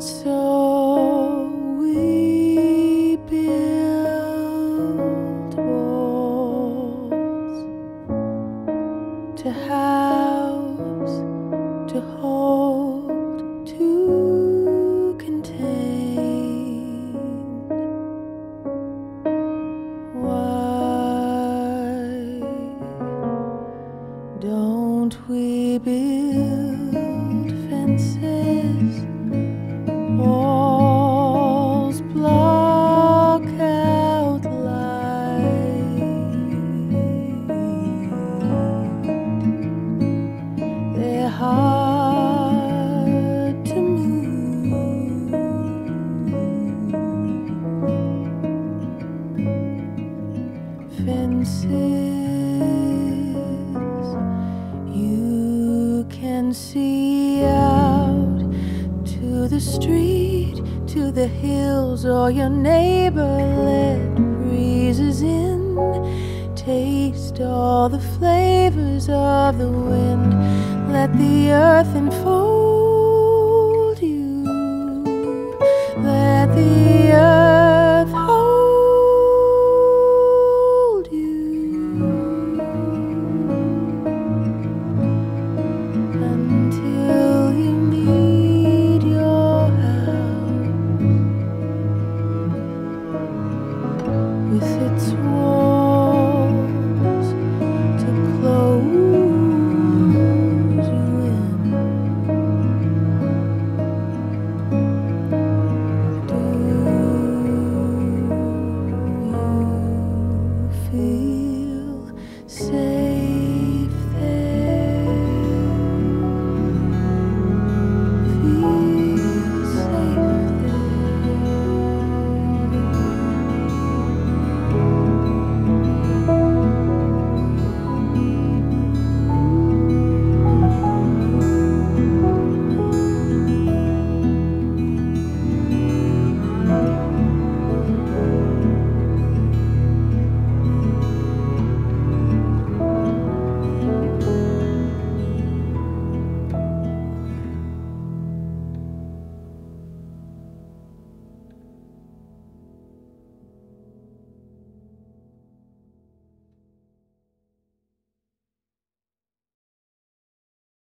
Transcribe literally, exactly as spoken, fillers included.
so we build walls to house, to hold, to contain. Why don't we build fences? Walls block out light. They're hard to move. Fences, you can see out to the street, to the hills, or your neighbor. Let breezes in, taste all the flavors of the wind. Let the earth enfold you, let the